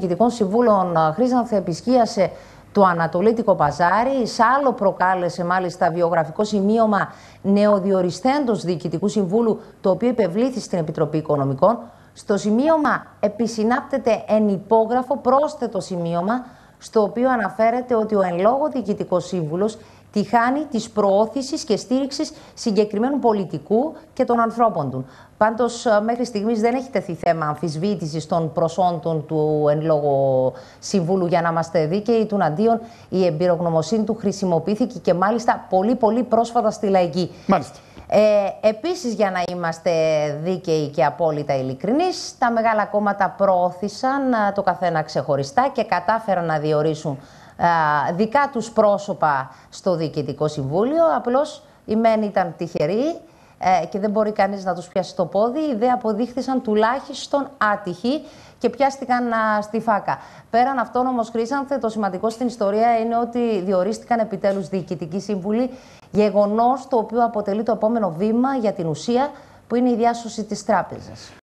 Διοικητικών Συμβούλων Χρήσανθε επισκίασε το Ανατολίτικο Παζάρι. Σ' άλλο προκάλεσε μάλιστα βιογραφικό σημείωμα νεοδιοριστέντος Διοικητικού Συμβούλου, το οποίο υπευλήθη στην Επιτροπή Οικονομικών. Στο σημείωμα επισυνάπτεται εν υπόγραφο πρόσθετο σημείωμα, στο οποίο αναφέρεται ότι ο εν λόγω Διοικητικός Σύμβουλος τη χάνει της προώθησης και στήριξης συγκεκριμένου πολιτικού και των ανθρώπων του. Πάντως, μέχρι στιγμής δεν έχει τεθεί θέμα αμφισβήτησης των προσόντων του εν λόγω Συμβούλου, για να είμαστε δίκαιοι. Τουναντίον, η εμπειρογνωμοσύνη του χρησιμοποιήθηκε και μάλιστα πολύ πρόσφατα στη Λαϊκή. Μάλιστα. Επίσης, για να είμαστε δίκαιοι και απόλυτα ειλικρινείς, τα μεγάλα κόμματα προώθησαν το καθένα ξεχωριστά και κατάφεραν να διορίσουν δικά τους πρόσωπα στο Διοικητικό Συμβούλιο. Απλώς οι μεν ήταν τυχεροί και δεν μπορεί κανείς να τους πιάσει το πόδι. Οι δε αποδείχθησαν τουλάχιστον άτυχοι και πιάστηκαν στη φάκα. Πέραν αυτόν όμως, Χρήσανθε, το σημαντικό στην ιστορία είναι ότι διορίστηκαν επιτέλους διοικητικοί σύμβουλοι, γεγονός το οποίο αποτελεί το επόμενο βήμα για την ουσία, που είναι η διάσωση της τράπεζας.